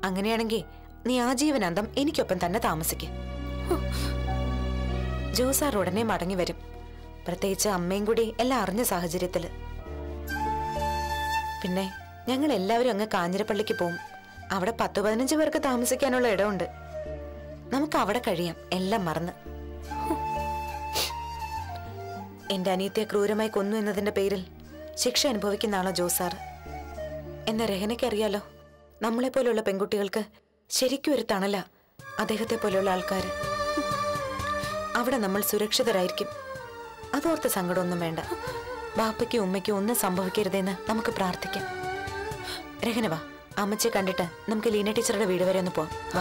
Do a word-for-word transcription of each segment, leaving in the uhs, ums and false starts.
അങ്ങനെയാണെങ്കിൽ നീ ആജീവനാന്തം എനിക്കൊപ്പം തന്നെ താമസിക്കും. ജോസാർ ഉടനെ മടങ്ങി വരും, പ്രത്യേകിച്ച് അമ്മയും കൂടി എല്ലാം അറിഞ്ഞ സാഹചര്യത്തില്. പിന്നെ ഞങ്ങൾ എല്ലാവരും അങ്ങ് കാഞ്ഞിരപ്പള്ളിക്ക് പോവും. അവിടെ പത്ത് പതിനഞ്ച് പേർക്ക് താമസിക്കാനുള്ള ഇടമുണ്ട്. നമുക്ക് അവിടെ കഴിയാം, എല്ലാം മറന്ന്. എന്റെ അനിയത്തെ ക്രൂരമായി കൊന്നു എന്നതിന്റെ പേരിൽ ശിക്ഷ അനുഭവിക്കുന്ന ആളോ ജോസാർ. എന്ന രഹനയ്ക്കറിയാലോ, നമ്മളെ പോലെയുള്ള പെൺകുട്ടികൾക്ക് ശരിക്കും ഒരു തണല അദ്ദേഹത്തെ പോലെയുള്ള ആൾക്കാർ. അവിടെ നമ്മൾ സുരക്ഷിതരായിരിക്കും. അതോർത്ത് സങ്കടമൊന്നും വേണ്ട. ബാപ്പയ്ക്കും ഉമ്മയ്ക്കും ഒന്നും സംഭവിക്കരുതെന്ന് നമുക്ക് പ്രാർത്ഥിക്കാം. രഹന വാ, അമ്മച്ചെ കണ്ടിട്ട് നമുക്ക് ലീന ടീച്ചറുടെ വീട് വരെ ഒന്ന് പോവാം. വാ.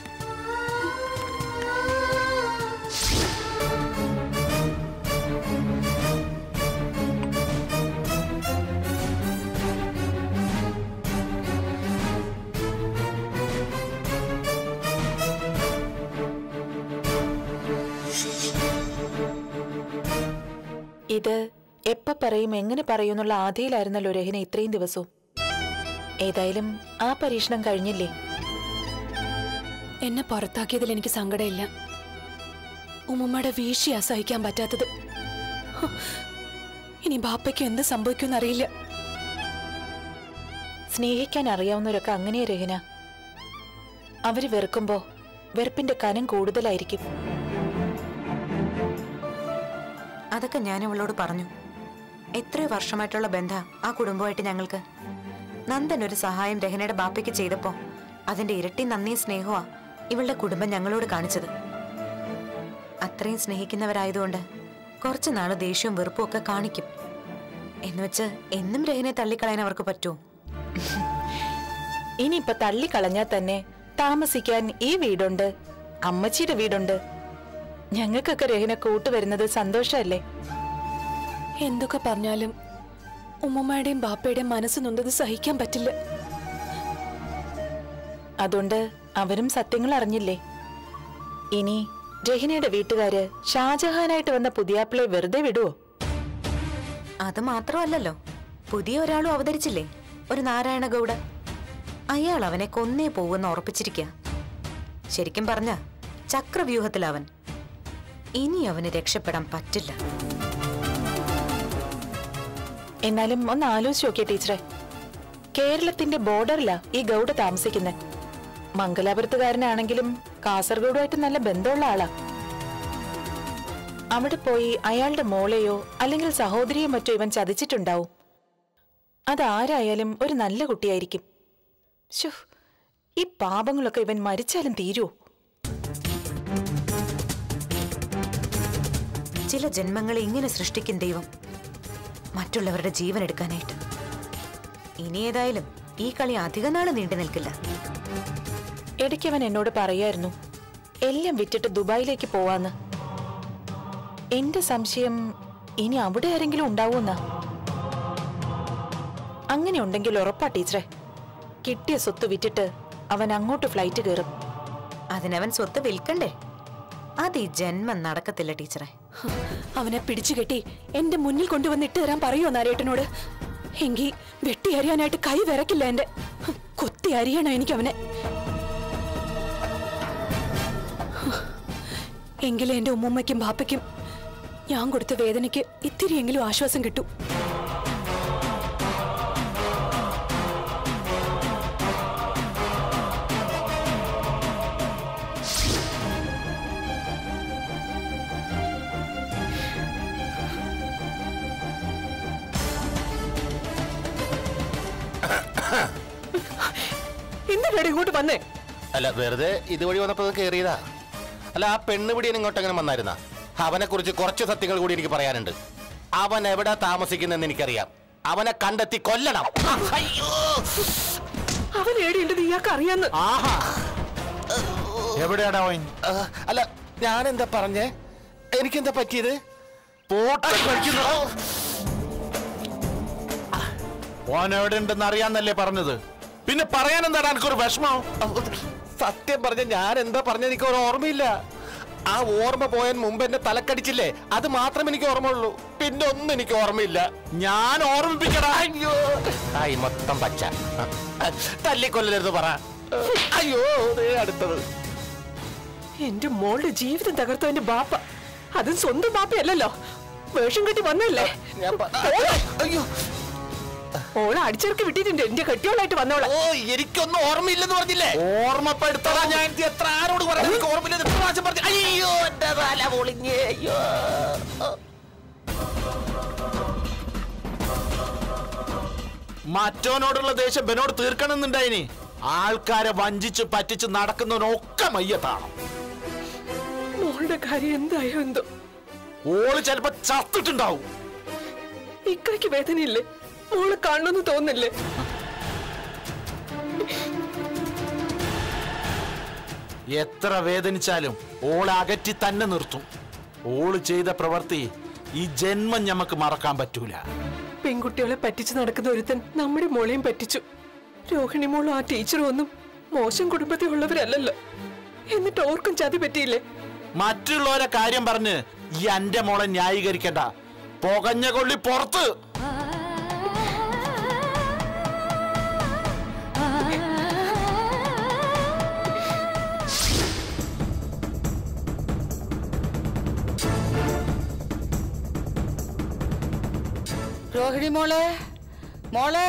ഇത് എപ്പ പറയും എങ്ങനെ പറയുന്നുള്ള ആധിയിലായിരുന്നല്ലോ രഹന ഇത്രയും ദിവസവും. ഏതായാലും ആ പരീക്ഷണം കഴിഞ്ഞില്ലേ? എന്നെ പുറത്താക്കിയതിൽ എനിക്ക് സങ്കടമില്ല. ഉമ്മമ്മയുടെ വീഴ്ചയാ സഹിക്കാൻ പറ്റാത്തത്. ഇനി ബാപ്പയ്ക്ക് എന്ത് സംഭവിക്കുമെന്നറിയില്ല. സ്നേഹിക്കാൻ അറിയാവുന്നവരൊക്കെ അങ്ങനെയാ രഹന. അവര് വെറുക്കുമ്പോ വെറുപ്പിന്റെ കനം കൂടുതലായിരിക്കും. അതൊക്കെ ഞാൻ അവളോട് പറഞ്ഞു. എത്രയോ വർഷമായിട്ടുള്ള ബന്ധ ആ കുടുംബമായിട്ട് ഞങ്ങൾക്ക്. നന്ദൻ ഒരു സഹായം രഹനയുടെ ബാപ്പയ്ക്ക് ചെയ്തപ്പോ അതിന്റെ ഇരട്ടി നന്ദിയും സ്നേഹമാ ഇവളുടെ കുടുംബം ഞങ്ങളോട് കാണിച്ചത്. അത്രയും സ്നേഹിക്കുന്നവരായതുകൊണ്ട് കുറച്ചു നാള് ദേഷ്യവും വെറുപ്പും ഒക്കെ കാണിക്കും. എന്നുവെച്ച് എന്നും രഹനെ തള്ളിക്കളയാൻ അവർക്ക് പറ്റുമോ? ഇനിയിപ്പൊ തള്ളിക്കളഞ്ഞാൽ തന്നെ താമസിക്കാൻ ഈ വീടുണ്ട്, അമ്മച്ചിയുടെ വീടുണ്ട്. ഞങ്ങൾക്കൊക്കെ രഹന കൂട്ടുവരുന്നത് സന്തോഷല്ലേ? എന്തൊക്കെ പറഞ്ഞാലും ഉമ്മമ്മയുടെയും ബാപ്പയുടെയും മനസ്സ് നൊന്തത് സഹിക്കാൻ പറ്റില്ല. അതുകൊണ്ട് അവരും സത്യങ്ങൾ അറിഞ്ഞില്ലേ? ഇനി രഹനയുടെ വീട്ടുകാര് ഷാജഹാനായിട്ട് വന്ന പുതിയാപ്പിളെ വെറുതെ വിടുവോ? അത് മാത്രമല്ലല്ലോ, പുതിയ ഒരാളും അവതരിച്ചില്ലേ, ഒരു നാരായണ ഗൗഡ. അയാൾ അവനെ കൊന്നേ പോവെന്ന് ഉറപ്പിച്ചിരിക്കുക. ശരിക്കും പറഞ്ഞ ചക്രവ്യൂഹത്തിലവൻ. ഇനി അവന് രക്ഷപ്പെടാൻ പറ്റില്ല. എന്നാലും ഒന്ന് ആലോചിച്ച് നോക്കിയ ടീച്ചറെ, കേരളത്തിന്റെ ബോർഡറിലാ ഈ ഗൗഡ താമസിക്കുന്നത്. മംഗലാപുരത്തുകാരനാണെങ്കിലും കാസർഗോഡുമായിട്ട് നല്ല ബന്ധമുള്ള ആളാ. അവിടെ പോയി അയാളുടെ മോളെയോ അല്ലെങ്കിൽ സഹോദരിയോ മറ്റോ ഇവൻ ചതിച്ചിട്ടുണ്ടാവും. അതാരായാലും ഒരു നല്ല കുട്ടിയായിരിക്കും. ശോ, ഈ പാപങ്ങളൊക്കെ ഇവൻ മരിച്ചാലും തീരുവോ? ചില ജന്മങ്ങളെ ഇങ്ങനെ സൃഷ്ടിക്കും ദൈവം, മറ്റുള്ളവരുടെ ജീവൻ എടുക്കാനായിട്ട്. ഇനി ഏതായാലും ഈ കളി അധിക നാള് നീണ്ടു നിൽക്കില്ല. ഇടയ്ക്കവൻ എന്നോട് പറയായിരുന്നു എല്ലാം വിറ്റിട്ട് ദുബായിലേക്ക് പോവാന്ന്. എന്റെ സംശയം ഇനി അവിടെ ആരെങ്കിലും ഉണ്ടാവൂന്നാ. അങ്ങനെ ഉണ്ടെങ്കിൽ ഉറപ്പാ ടീച്ചറെ, കിട്ടിയ സ്വത്ത് വിറ്റിട്ട് അവൻ അങ്ങോട്ട് ഫ്ലൈറ്റ് കയറും. അതിനവൻ സ്വത്ത് വിൽക്കണ്ടേ? അത് ഈ ജന്മം നടക്കത്തില്ല ടീച്ചറെ. അവനെ പിടിച്ചു കെട്ടി എന്റെ മുന്നിൽ കൊണ്ടുവന്നിട്ട് തരാൻ പറയുമോ നാരേട്ടനോട്? എങ്കിൽ വെട്ടി അരിയാനായിട്ട് കൈ വിറക്കില്ല. എന്റെ കൊത്തി അരിയണം എനിക്ക് അവനെ. എങ്കിലേ എന്റെ ഉമ്മമ്മയ്ക്കും ബാപ്പയ്ക്കും ഞാൻ കൊടുത്ത വേദനയ്ക്ക് ഇത്തിരിയെങ്കിലും ആശ്വാസം കിട്ടും. ഇങ്ങോട്ട് വന്നേ? അല്ല, വെറുതെ ഇതുവഴി വന്നപ്പോ കേറിയതാ. അല്ല, ആ പെണ്ണുപിടിയൻ ഇങ്ങോട്ട് എങ്ങനെ വന്നായിരുന്ന? അവനെ കുറിച്ച് കുറച്ച് സത്യങ്ങൾ കൂടി എനിക്ക് പറയാനുണ്ട്. അവൻ എവിടെ താമസിക്കുന്നെന്ന് എനിക്കറിയാം. അവനെ കണ്ടെത്തി കൊല്ലണം. അവൻ ഏടിയുണ്ടെന്ന് ഇയാൾക്ക് അറിയാന്ന്. എവിടെയാടാ? അല്ല, ഞാൻ എന്താ പറഞ്ഞേ? എനിക്കെന്താ പറ്റിയത്? ഓൻ എവിടെ ഉണ്ടെന്ന് അറിയാന്നല്ലേ പറഞ്ഞത്? പിന്നെ പറയാൻ എന്താണ് എനിക്കൊരു വിഷമം? സത്യം പറഞ്ഞ ഞാൻ എന്താ പറഞ്ഞ എനിക്ക് ഒരു ഓർമ്മയില്ല. ആ ഓർമ്മ പോയാൻ മുമ്പ് എന്നെ തലക്കടിച്ചില്ലേ, അത് മാത്രം എനിക്ക് ഓർമ്മയുള്ളൂ. പിന്നെ ഒന്നും എനിക്ക് ഓർമ്മയില്ല. ഞാൻ ഓർമ്മിപ്പിക്കടാ. അയ്യോ, ആയി മൊത്തം പച്ച. തല്ലിക്കൊല്ലരുത് പറ. അയ്യോ അടുത്തത്. എന്റെ മോളുടെ ജീവിതം തകർത്തവന്റെ ബാപ്പ, അതും സ്വന്തം ബാപ്പയല്ലല്ലോ, വേഷം കെട്ടി വന്നല്ലേ. അയ്യോ ഓളെ അടിച്ചിറക്കി വിട്ടിട്ടുണ്ട് എന്റെ കെട്ടിയോളായിട്ട് വന്നോളെ. ഓ എനിക്കൊന്നും ഓർമ്മയില്ലെന്ന് പറഞ്ഞില്ലേ? ഓർമ്മപ്പെടുത്തടാ ഞാൻ എത്ര ആരോട് പറഞ്ഞു എനിക്ക് ഓർമ്മയില്ലെന്ന് എത്ര പ്രാവശ്യം പറഞ്ഞു. അയ്യോ എന്റെ തല പൊളിഞ്ഞേ. അയ്യോ മറ്റോനോടുള്ള ദേഷ്യം ബനോട് തീർക്കണമെന്നുണ്ടായിനി. ആൾക്കാരെ വഞ്ചിച്ച് പറ്റിച്ച് നടക്കുന്നവനൊക്കെ മയ്യത്താണ്. മോളുടെ കാര്യം എന്തായോ എന്തോ. ഓള് ചിലപ്പോ ചത്തിട്ടുണ്ടാവും. ഇക്കയ്ക്ക് വേദനയില്ലേ? മോളെ കാണണമെന്ന് തോന്നില്ലേ? എത്ര വേദനിച്ചാലും ഓളെ അകറ്റി തന്നെ നിർത്തും. ഓള് ചെയ്ത പ്രവൃത്തി ഈ ജന്മം ഞമ്മക്ക് മറക്കാൻ പറ്റൂല. പെൺകുട്ടികളെ പറ്റിച്ചു നടക്കുന്ന ഒരുത്തൻ നമ്മുടെ മോളെയും പറ്റിച്ചു. രോഹിണി മോളും ആ ടീച്ചറും ഒന്നും മോശം കുടുംബത്തിൽ ഉള്ളവരല്ലല്ലോ. എന്നിട്ട് ഓർക്കും ചതി പറ്റിയില്ലേ? മറ്റുള്ളവരെ കാര്യം പറഞ്ഞ് ഈ എന്റെ മോളെ ന്യായീകരിക്കണ്ട. പുകഞ്ഞ കൊള്ളി പുറത്ത്. രോഹിണി മോളെ, മോളെ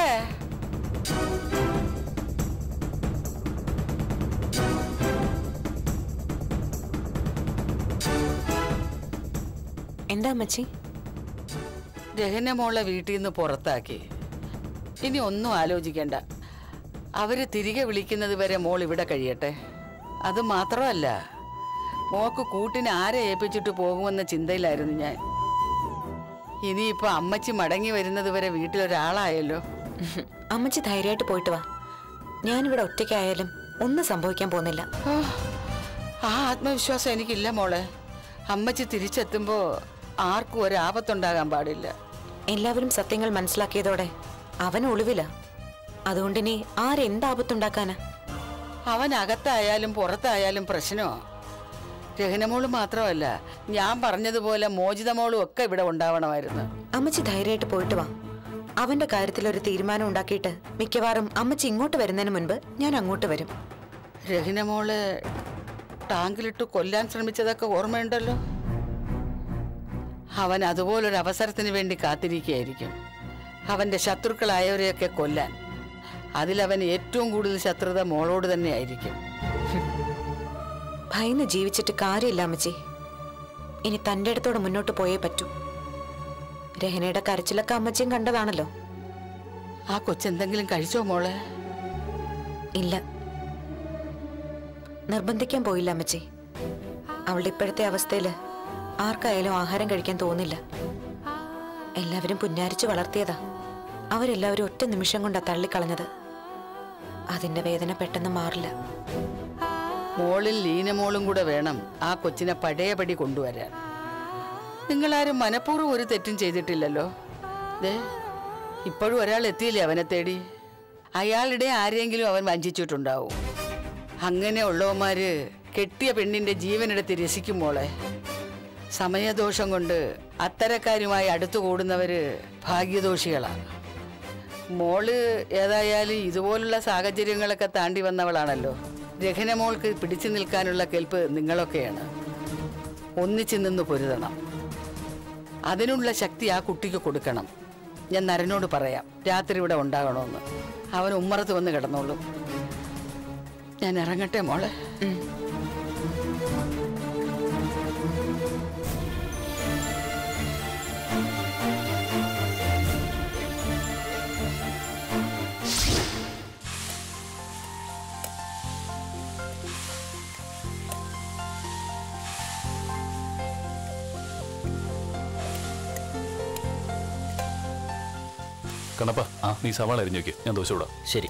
എന്താ അമ്മച്ചി? രഹന മോളെ വീട്ടിൽ നിന്ന് പുറത്താക്കി. ഇനി ഒന്നും ആലോചിക്കണ്ട. അവര് തിരികെ വിളിക്കുന്നത് വരെ മോൾ ഇവിടെ കഴിയട്ടെ. അത് മാത്രമല്ല, മോക്ക് കൂട്ടിന് ആരെ ഏൽപ്പിച്ചിട്ട് പോകുമെന്ന ചിന്തയിലായിരുന്നു ഞാൻ. ഇനിയിപ്പോ അമ്മച്ചി മടങ്ങി വരുന്നത് വരെ വീട്ടിലൊരാളായല്ലോ. അമ്മച്ചി ധൈര്യമായിട്ട് പോയിട്ട് വാ. ഞാനിവിടെ ഒറ്റയ്ക്കായാലും ഒന്നും സംഭവിക്കാൻ പോകുന്നില്ല. ആ ആത്മവിശ്വാസം എനിക്കില്ല മോളെ. അമ്മച്ചി തിരിച്ചെത്തുമ്പോ ആർക്കും ഒരാപത്തുണ്ടാകാൻ പാടില്ല. എല്ലാവരും സത്യങ്ങൾ മനസ്സിലാക്കിയതോടെ അവൻ ഒളിവില്ല. അതുകൊണ്ടിനി ആരെന്താപത്തുണ്ടാക്കാനാ? അവൻ അകത്തായാലും പുറത്തായാലും പ്രശ്നമോ? രഹനമോള് മാത്രമല്ല, ഞാൻ പറഞ്ഞതുപോലെ മോചിതമോളും ഒക്കെ ഇവിടെ ഉണ്ടാവണമായിരുന്നു. അമ്മച്ചി ധൈര്യമായിട്ട് പോയിട്ട് വാ. അവന്റെ കാര്യത്തിൽ ഒരു തീരുമാനം ഉണ്ടാക്കിയിട്ട് മിക്കവാറും അമ്മച്ചി ഇങ്ങോട്ട് വരുന്നതിന് മുൻപ് ഞാൻ അങ്ങോട്ട് വരും. രഹനമോള് ടാങ്കിലിട്ട് കൊല്ലാൻ ശ്രമിച്ചതൊക്കെ ഓർമ്മയുണ്ടല്ലോ. അവൻ അതുപോലൊരു അവസരത്തിന് വേണ്ടി കാത്തിരിക്കുകയായിരിക്കും, അവന്റെ ശത്രുക്കളായവരെയൊക്കെ കൊല്ലാൻ. അതിലവൻ ഏറ്റവും കൂടുതൽ ശത്രുത മോളോട് തന്നെ ആയിരിക്കും. ഭയന്ന് ജീവിച്ചിട്ട് കാര്യമില്ല അമ്മച്ചി. ഇനി തന്റെ അടുത്തോടെ മുന്നോട്ട് പോയേ പറ്റൂ. രഹനയുടെ കരച്ചിലൊക്കെ അമ്മച്ചിയും കണ്ടതാണല്ലോ. ആ കൊച്ചെന്തെങ്കിലും കഴിച്ചോ മോളെ? ഇല്ല, നിർബന്ധിക്കാൻ പോയില്ല അമ്മച്ചി. അവളുടെ ഇപ്പോഴത്തെ അവസ്ഥയില് ആർക്കായാലും ആഹാരം കഴിക്കാൻ തോന്നില്ല. എല്ലാവരും പുന്നാരിച്ചു വളർത്തിയതാ. അവരെല്ലാവരും ഒറ്റ നിമിഷം കൊണ്ടാ തള്ളിക്കളഞ്ഞത്. അതിന്റെ വേദന പെട്ടെന്ന് മാറില്ല. മോളിൽ ലീനമോളും കൂടെ വേണം ആ കൊച്ചിനെ പഴയപടി കൊണ്ടുവരാൻ. നിങ്ങളാരും മനഃപൂർവ്വം ഒരു തെറ്റും ചെയ്തിട്ടില്ലല്ലോ. ദേ ഇപ്പോഴും ഒരാൾ എത്തിയില്ലേ അവനെ തേടി. അയാളുടെ ആരെങ്കിലും അവൻ വഞ്ചിച്ചിട്ടുണ്ടാവും. അങ്ങനെ ഉള്ളവന്മാര് കെട്ടിയ പെണ്ണിന്റെ ജീവനെടുത്ത് രസിക്കും മോളെ. സമയദോഷം കൊണ്ട് അത്തരക്കാരുമായി അടുത്തുകൂടുന്നവര് ഭാഗ്യദോഷികളാണ്. മോള് ഏതായാലും ഇതുപോലുള്ള സാഹചര്യങ്ങളൊക്കെ താണ്ടി വന്നവളാണല്ലോ. രഹനമോൾക്ക് പിടിച്ചു നിൽക്കാനുള്ള കെൽപ്പ് നിങ്ങളൊക്കെയാണ്. ഒന്നിച്ചു നിന്ന് പൊരുതണം. അതിനുള്ള ശക്തി ആ കുട്ടിക്ക് കൊടുക്കണം. ഞാൻ നരനോട് പറയാം രാത്രി ഇവിടെ ഉണ്ടാകണമെന്ന്. അവൻ ഉമ്മറത്ത് വന്ന് കിടന്നോളൂ. ഞാൻ ഇറങ്ങട്ടെ മോളെ. കണ്ണപ്പ, നീ സവാള അരിഞ്ഞു വെക്ക്, ഞാൻ ദോശ ഇടാം. ശരി.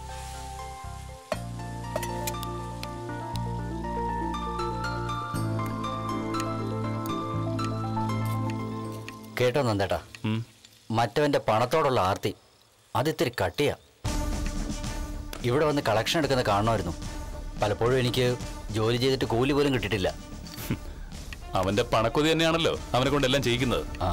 കേട്ടോ നന്ദേട്ടാ, മറ്റവന്റെ പണത്തോടുള്ള ആർത്തി അതിത്തിരി കട്ടിയാ. ഇവിടെ വന്ന് കളക്ഷൻ എടുക്കുന്ന കാണണമായിരുന്നു. പലപ്പോഴും എനിക്ക് ജോലി ചെയ്തിട്ട് കൂലി പോലും കിട്ടിയിട്ടില്ല. അവന്റെ പണക്കൊതി തന്നെയാണല്ലോ അവനെ കൊണ്ടെല്ലാം ചെയ്യിക്കുന്നത്. ആ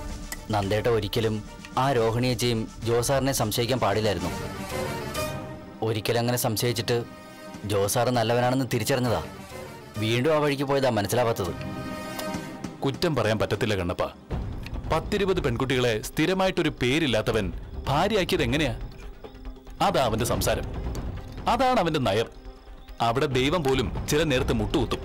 നന്ദേട്ട ഒരിക്കലും ആ രോഹിണിയേച്ചിയും ജോസാറിനെ സംശയിക്കാൻ പാടില്ലായിരുന്നു. ഒരിക്കലും അങ്ങനെ സംശയിച്ചിട്ട് ജോസാറ് നല്ലവനാണെന്ന് തിരിച്ചറിഞ്ഞതാ. വീണ്ടും ആ വഴിക്ക് പോയതാ മനസ്സിലാവാത്തത്. കുറ്റം പറയാൻ പറ്റത്തില്ല കണ്ണപ്പ. പത്തിരുപത് പെൺകുട്ടികളെ സ്ഥിരമായിട്ടൊരു പേരില്ലാത്തവൻ ഭാര്യയാക്കിയത് എങ്ങനെയാ? അതാ അവന്റെ സംസാരം, അതാണ് അവന്റെ നയം. അവിടെ ദൈവം പോലും ചില നേരത്ത് മുട്ടുകുത്തും.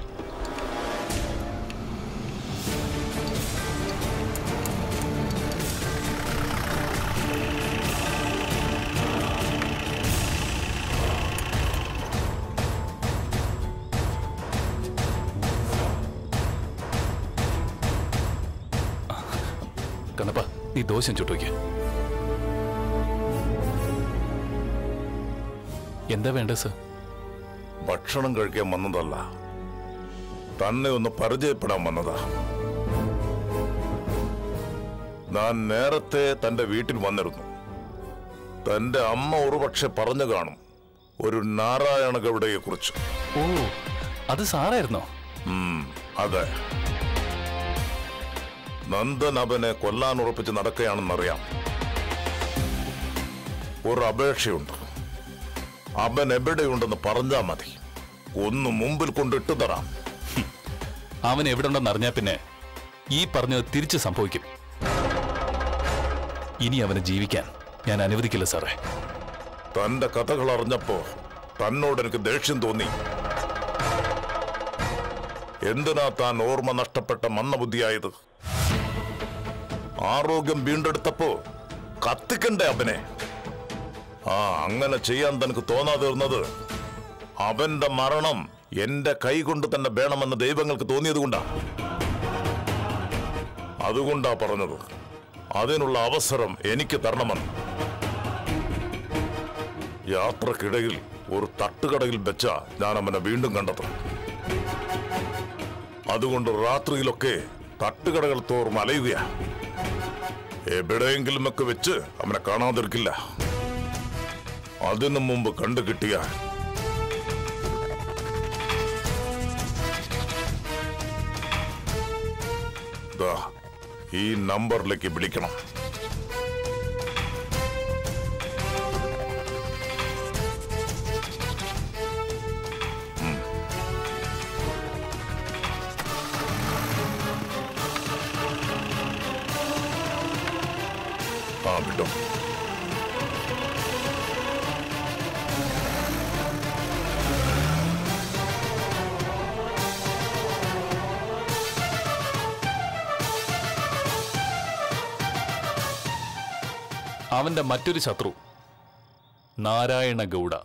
കണ്ണപ്പ, നീ ദോശം ചുട്ടുവയ്ക്ക. എന്താ വേണ്ടത് സർ? ഭക്ഷണം കഴിക്കാൻ വന്നതല്ല, തന്നെ ഒന്ന് പരിചയപ്പെടാൻ വന്നതാ. ഞാൻ നേരത്തെ തന്റെ വീട്ടിൽ വന്നിരുന്നു. തന്റെ അമ്മ ഒരുപക്ഷെ പറഞ്ഞു കാണും ഒരു നാരായണ ഗൗഡയെ കുറിച്ച്. ഓ, അത് സാറായിരുന്നോ? അതെ. നന്ദൻ അവനെ കൊല്ലാൻ ഉറപ്പിച്ച് നടക്കുകയാണെന്നറിയാം. ഒരു അപേക്ഷയുണ്ട്. അവൻ എവിടെയുണ്ടെന്ന് പറഞ്ഞാ മതി, ഒന്ന് മുമ്പിൽ കൊണ്ടിട്ട് തരാം. അവൻ എവിടെ ഉണ്ടെന്ന് അറിഞ്ഞാ പിന്നെ ഈ പറഞ്ഞത് തിരിച്ചു സംഭവിക്കും. ഇനി അവനെ ജീവിക്കാൻ ഞാൻ അനുവദിക്കില്ല സാറേ. തന്റെ കഥകൾ അറിഞ്ഞപ്പോ തന്നോട് എനിക്ക് ദേഷ്യം തോന്നി. എന്തിനാ താൻ ഓർമ്മ നഷ്ടപ്പെട്ട മന്ദബുദ്ധിയായത്? ആരോഗ്യം വീണ്ടെടുത്തപ്പോ കത്തിക്കണ്ടേ അവനെ? ആ അങ്ങനെ ചെയ്യാൻ തനിക്ക് തോന്നാതിരുന്നത് അവന്റെ മരണം എന്റെ കൈ കൊണ്ട് തന്നെ വേണമെന്ന് ദൈവങ്ങൾക്ക് തോന്നിയത് കൊണ്ടാ. അതുകൊണ്ടാ പറഞ്ഞത് അതിനുള്ള അവസരം എനിക്ക് തരണമെന്ന്. യാത്രക്കിടയിൽ ഒരു തട്ടുകടയിൽ വെച്ചാ ഞാൻ അവനെ വീണ്ടും കണ്ടത്. അതുകൊണ്ട് രാത്രിയിലൊക്കെ തട്ടുകടകൾ തോറും അലയുകയാ. എവിടെയെങ്കിലുമൊക്കെ വെച്ച് അവനെ കാണാതിരിക്കില്ല. അതിനു മുമ്പ് കണ്ടു കിട്ടിയ ഈ നമ്പറിലേക്ക് വിളിക്കണം. ആ വിട്ടോ. അവന്റെ മറ്റൊരു ശത്രു നാരായണ ഗൗഡ.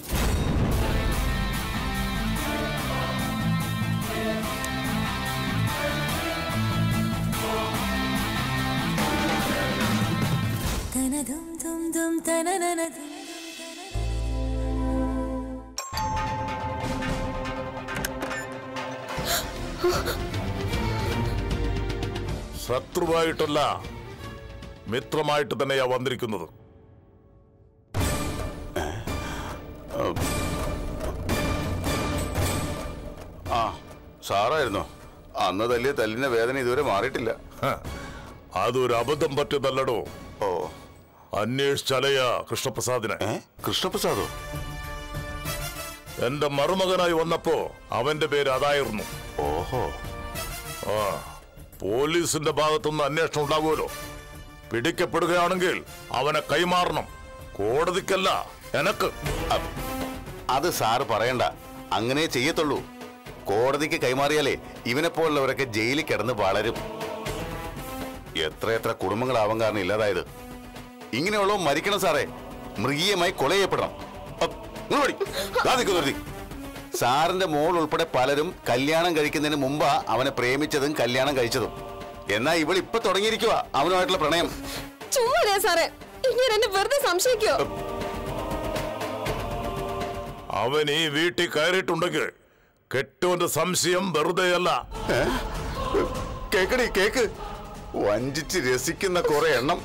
ശത്രുവായിട്ടല്ല, മിത്രമായിട്ട് തന്നെയാ വന്നിരിക്കുന്നത്. ആ സാറായിരുന്നോ? അന്ന് തല്ലിയ തല്ലിന്റെ വേദന ഇതുവരെ മാറിയിട്ടില്ല. അതൊരു അബദ്ധം പറ്റിയതല്ലടോ. ഓ, അന്വേഷിച്ചലയാ കൃഷ്ണപ്രസാദിനെ. കൃഷ്ണപ്രസാദോ? എന്റെ മരുമകനായി വന്നപ്പോ അവന്റെ പേര് അതായിരുന്നു. ഓഹോ. ആ പോലീസിന്റെ ഭാഗത്തുനിന്ന് അന്വേഷണം ഉണ്ടാകുമല്ലോ. പിടിക്കപ്പെടുകയാണെങ്കിൽ അവനെ കൈമാറണം. കോടതിക്കല്ല, എനക്ക്. അത് സാറ് പറയണ്ട, അങ്ങനെ ചെയ്യത്തുള്ളൂ. കോടതിക്ക് കൈമാറിയാലേ ഇവനെ പോലുള്ളവരൊക്കെ ജയിലിൽ കിടന്ന് വളരും. എത്രയെത്ര കുടുംബങ്ങളാവാൻ കാരണം ഇല്ലാതായത്. ഇങ്ങനെയുള്ളവ മരിക്കണം സാറേ, മൃഗീയമായി കൊല ചെയ്യപ്പെടണം. സാറിന്റെ മോൾ ഉൾപ്പെടെ പലരും കല്യാണം കഴിക്കുന്നതിന് മുമ്പാ അവനെ പ്രേമിച്ചതും കല്യാണം കഴിച്ചതും. എന്നാ ഇവൾ ഇപ്പൊ തുടങ്ങിയിരിക്കുക അവനുമായിട്ടുള്ള പ്രണയം. ചുമ്മാ സാറേ, ഇങ്ങനെ എന്നെ വെറുതെ സംശയിക്കോ? അവൻ ഈ വീട്ടിൽ കയറിയിട്ടുണ്ടെങ്കിൽ കെട്ടോന്റെ സംശയം വെറുതെയല്ല. കേക്കടി കേക്ക്, വഞ്ചിച്ച് രസിക്കുന്ന കുറെ എണ്ണം.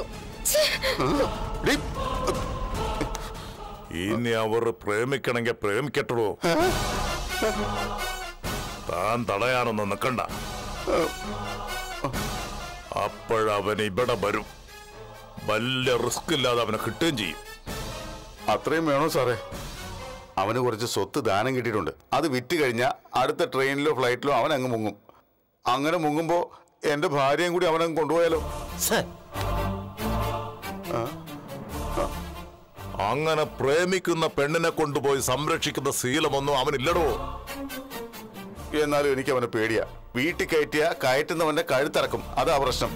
ഇനി അവർ പ്രേമിക്കണമെങ്കിൽ പ്രേമിക്കട്ടോ. താൻ തടയാനൊന്നും നിൽക്കണ്ട. അപ്പോഴവൻ ഇവിടെ വരും. വലിയ റിസ്ക് ഇല്ലാതെ അവനെ കിട്ടുകയും ചെയ്യും. അത്രയും വേണോ സാറേ? അവന് കുറച്ച് സ്വത്ത് ദാനം കിട്ടിയിട്ടുണ്ട്. അത് വിറ്റ് കഴിഞ്ഞാൽ അടുത്ത ട്രെയിനിലോ ഫ്ലൈറ്റിലോ അവൻ അങ്ങ് മുങ്ങും. അങ്ങനെ മുങ്ങുമ്പോ എന്റെ ഭാര്യയും കൂടി അവനങ്ങ് കൊണ്ടുപോയാലോ? അങ്ങനെ പ്രേമിക്കുന്ന പെണ്ണിനെ കൊണ്ടുപോയി സംരക്ഷിക്കുന്ന ശീലമൊന്നും അവനില്ലടോ. എന്നാലും എനിക്ക് അവനെ പേടിയാ. വീട്ടിൽ കയറ്റിയ കയറ്റുന്നവന്റെ കഴുത്തിറക്കും. അതാ പ്രശ്നം.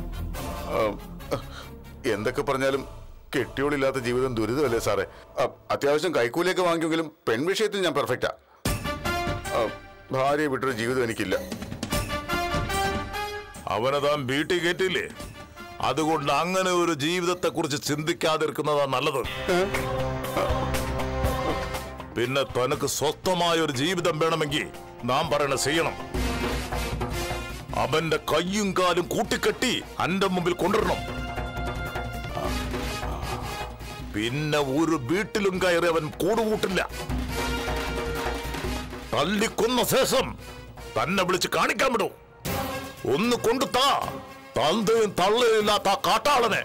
എന്തൊക്കെ പറഞ്ഞാലും കെട്ടിയോളില്ലാത്ത ജീവിതം ദുരിതമല്ലേ സാറേ? അത്യാവശ്യം കൈക്കൂലിയൊക്കെ വാങ്ങിയെങ്കിലും പെൺവിഷയത്തിൽ ഞാൻ പെർഫെക്റ്റാ. ഭാര്യയെ വിട്ടൊരു ജീവിതം എനിക്കില്ല. അവനെ താൻ വീട്ടിൽ കയറ്റില്ലേ? അതുകൊണ്ട് അങ്ങനെ ഒരു ജീവിതത്തെ കുറിച്ച് ചിന്തിക്കാതിരിക്കുന്നതാ നല്ലത്. പിന്നെ തനക്ക് സ്വസ്ഥമായ ഒരു ജീവിതം വേണമെങ്കിൽ നാം പറയണ ചെയ്യണം. അവന്റെ കയ്യും കാലും കൂട്ടിക്കെട്ടി അന്റെ മുമ്പിൽ കൊണ്ടുവരണം. പിന്നെ ഒരു വീട്ടിലും കയറി അവൻ കൂടുകൂട്ടില്ല. തല്ലിക്കൊന്ന ശേഷം തന്നെ വിളിച്ച് കാണിക്കാൻ വിടൂ. ഒന്ന് കൊണ്ടുത്താ തന്തയും തള്ളയില്ലാത്ത ആ കാട്ടാളനെ.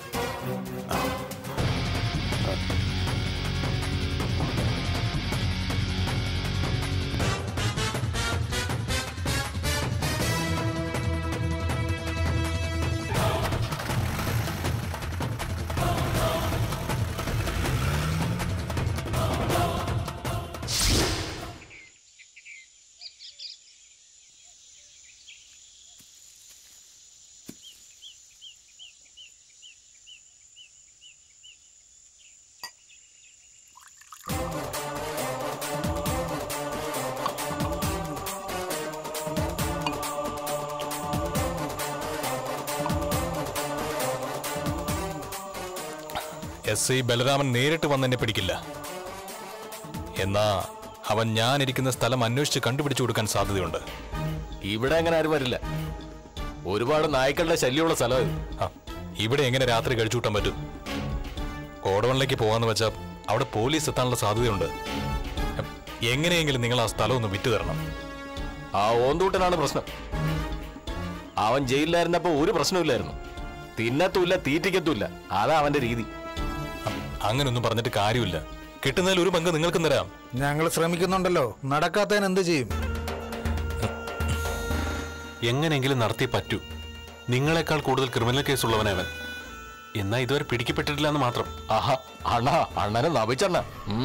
എസ് ഐ ബലരാമൻ നേരിട്ട് വന്നെന്നെ പിടിക്കില്ല. എന്നാ അവൻ ഞാനിരിക്കുന്ന സ്ഥലം അന്വേഷിച്ച് കണ്ടുപിടിച്ചു കൊടുക്കാൻ സാധ്യതയുണ്ട്. ഇവിടെ അങ്ങനെ ആരും വരില്ല. ഒരുപാട് നായ്ക്കളുടെ ശല്യമുള്ള സ്ഥലം. ഇവിടെ എങ്ങനെ രാത്രി കഴിച്ചുകൂട്ടാൻ പറ്റും? കോടവണിലേക്ക് പോവാന്ന് വെച്ചാൽ അവിടെ പോലീസ് എത്താനുള്ള സാധ്യതയുണ്ട്. എങ്ങനെയെങ്കിലും നിങ്ങൾ ആ സ്ഥലം ഒന്ന് വിറ്റു തരണം. ആ ഓന്തൂട്ടനാണ് പ്രശ്നം. അവൻ ജയിലിലായിരുന്നപ്പോ ഒരു പ്രശ്നമില്ലായിരുന്നു. തിന്നത്തുമില്ല, തീറ്റിക്കത്തുമില്ല. അതാ അവന്റെ രീതി. അങ്ങനൊന്നും പറഞ്ഞിട്ട് കാര്യമില്ല. കിട്ടുന്നതിൽ ഒരു പങ്ക് നിങ്ങൾക്കും തരാം. ഞങ്ങൾ ശ്രമിക്കുന്നുണ്ടല്ലോ. നടക്കാത്തതിന് എന്ത് ചെയ്യും? എങ്ങനെയെങ്കിലും നടത്തി പറ്റൂ. നിങ്ങളെക്കാൾ കൂടുതൽ ക്രിമിനൽ കേസുള്ളവനവൻ. എന്നാ ഇതുവരെ പിടിക്കപ്പെട്ടിട്ടില്ല എന്ന് മാത്രം. ആഹാ, അണ്ണാ അണ്ണനെ നവിച്ചണ്ണ.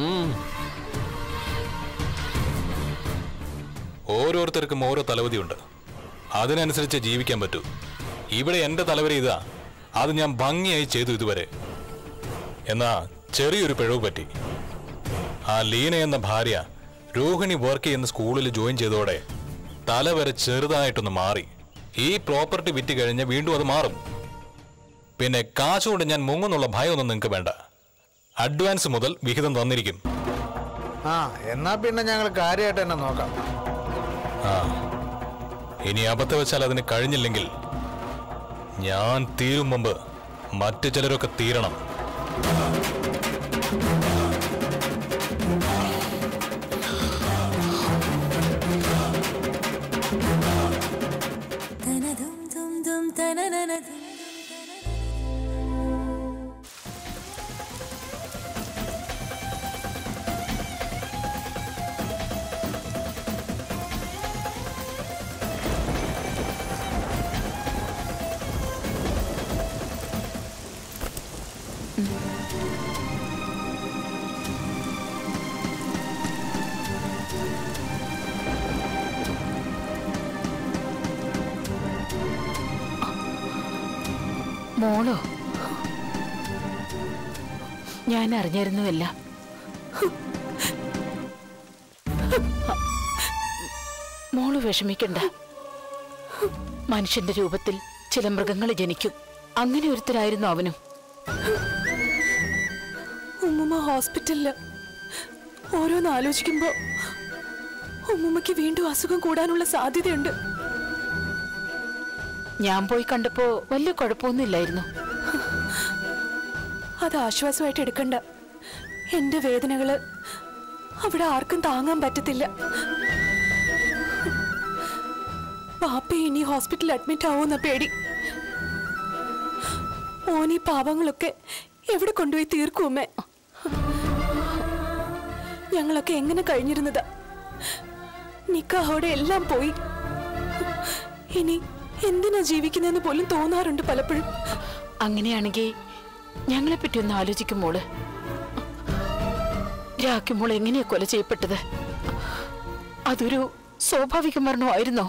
ഓരോരുത്തർക്കും ഓരോ തലവധിയുണ്ട്. അതിനനുസരിച്ച് ജീവിക്കാൻ പറ്റൂ. ഇവിടെ എന്റെ തലവരി ഇതാ. അത് ഞാൻ ഭംഗിയായി ചെയ്തു ഇതുവരെ. എന്നാ ചെറിയൊരു പിഴവ് പറ്റി. ആ ലീന എന്ന ഭാര്യ രോഹിണി വർക്ക് ചെയ്യുന്ന സ്കൂളിൽ ജോയിൻ ചെയ്തോടെ തലവരെ ചെറുതായിട്ടൊന്ന് മാറി. ഈ പ്രോപ്പർട്ടി വിറ്റ് കഴിഞ്ഞ് വീണ്ടും അത് മാറും. പിന്നെ കാശുകൊണ്ട് ഞാൻ മുങ്ങുന്നുള്ള ഭയമൊന്നും നിങ്ങൾക്ക് വേണ്ട. അഡ്വാൻസ് മുതൽ വിഹിതം തന്നിരിക്കും. ആ എന്നാ പിന്നെ ഞങ്ങൾ കാര്യമായിട്ട് തന്നെ നോക്കാം. ആ ഇനി അബദ്ധം വെച്ചാൽ അതിന് കഴിഞ്ഞില്ലെങ്കിൽ ഞാൻ തീരും മുമ്പ് മറ്റു ചിലരൊക്കെ തീരണം. മോളോ? ഞാൻ അറിഞ്ഞിരുന്നുവല്ല. മോള് വിഷമിക്കണ്ട. മനുഷ്യന്റെ രൂപത്തിൽ ചില മൃഗങ്ങൾ ജനിക്കും. അങ്ങനെ ഒരുത്തരായിരുന്നു അവനും. ഉമ്മുമ്മ ഹോസ്പിറ്റലില് ഓരോന്ന് ആലോചിക്കുമ്പോ ഉമ്മുമ്മക്ക് വീണ്ടും അസുഖം കൂടാനുള്ള സാധ്യതയുണ്ട്. ഞാൻ പോയി കണ്ടപ്പോ വലിയ കുഴപ്പമൊന്നുമില്ലായിരുന്നു. അത് ആശ്വാസമായിട്ട് എടുക്കണ്ട. എന്റെ വേദനകള് അവിടെ ആർക്കും താങ്ങാൻ പറ്റത്തില്ല. പാപ്പ ഇനി ഹോസ്പിറ്റലിൽ അഡ്മിറ്റ് ആവുമെന്ന പേടി. ഓനീ പാവങ്ങളൊക്കെ എവിടെ കൊണ്ടുപോയി തീർക്കുമേ? ഞങ്ങളൊക്കെ എങ്ങനെ കഴിഞ്ഞിരുന്നതാ. നിക്കാഹോടെ എല്ലാം പോയി. ഇനി എന്തിനാ ജീവിക്കുന്നതെന്ന് പോലും തോന്നാറുണ്ട് പലപ്പോഴും. അങ്ങനെയാണെങ്കിൽ ഞങ്ങളെ പറ്റി ഒന്ന് ആലോചിക്കുമ്പോള് രാഖിമോൾ എങ്ങനെയാ കൊല ചെയ്യപ്പെട്ടത്? അതൊരു സ്വാഭാവിക മരണമായിരുന്നോ?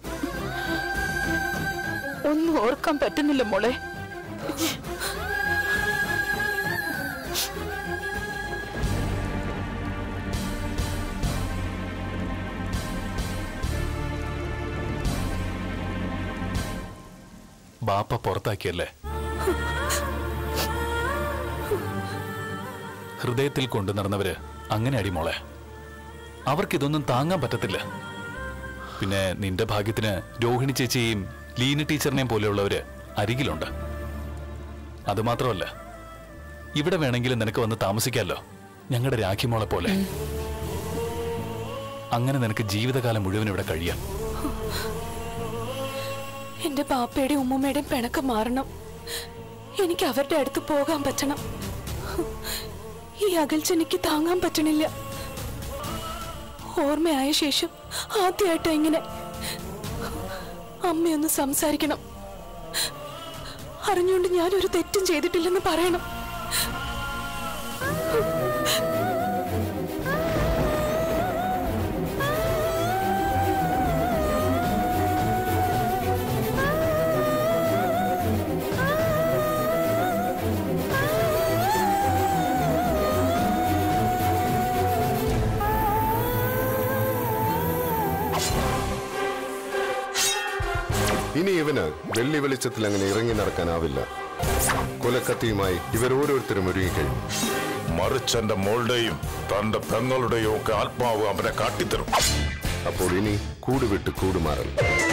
ഒന്നും ഓർക്കാൻ പറ്റുന്നില്ല മോളെ. ബാപ്പ പുറത്താക്കിയല്ലേ? ഹൃദയത്തിൽ കൊണ്ടു നടന്നവര് അങ്ങനെ അടിമോളെ. അവർക്കിതൊന്നും താങ്ങാൻ പറ്റത്തില്ല. പിന്നെ നിന്റെ ഭാഗ്യത്തിന് രോഹിണി ചേച്ചിയെയും ലീന ടീച്ചറിനെയും പോലെയുള്ളവര് അരികിലുണ്ട്. അതുമാത്രമല്ല, ഇവിടെ വേണമെങ്കിലും നിനക്ക് വന്ന് താമസിക്കാമല്ലോ, ഞങ്ങളുടെ രാഖിമോളെ പോലെ. അങ്ങനെ നിനക്ക് ജീവിതകാലം മുഴുവൻ ഇവിടെ കഴിയാം. എന്റെ പാപ്പയുടെയും ഉമ്മൂമ്മയുടെയും പിണക്കം മാറണം. എനിക്ക് അവരുടെ അടുത്ത് പോകാൻ പറ്റണം. ഈ അകൽച്ച എനിക്ക് താങ്ങാൻ പറ്റണില്ല. ഓർമ്മയായ ശേഷം ആദ്യമായിട്ടാ ഇങ്ങനെ. അമ്മയൊന്ന് സംസാരിക്കണം. അറിഞ്ഞുകൊണ്ട് ഞാനൊരു തെറ്റും ചെയ്തിട്ടില്ലെന്ന് പറയണം. ഇനി ഇവന് വെള്ളി വെളിച്ചത്തിൽ അങ്ങനെ ഇറങ്ങി നടക്കാനാവില്ല. കൊലക്കത്തിയുമായി ഇവരോരോരുത്തരും ഒരുങ്ങിക്കഴിഞ്ഞു. മറിച്ച് എന്റെ മോളുടെയും തന്റെ പെങ്ങളുടെയും ഒക്കെ ആത്മാവ് അവനെ കാട്ടിത്തരും. അപ്പോൾ ഇനി കൂടുവിട്ട് കൂടുമാറൽ.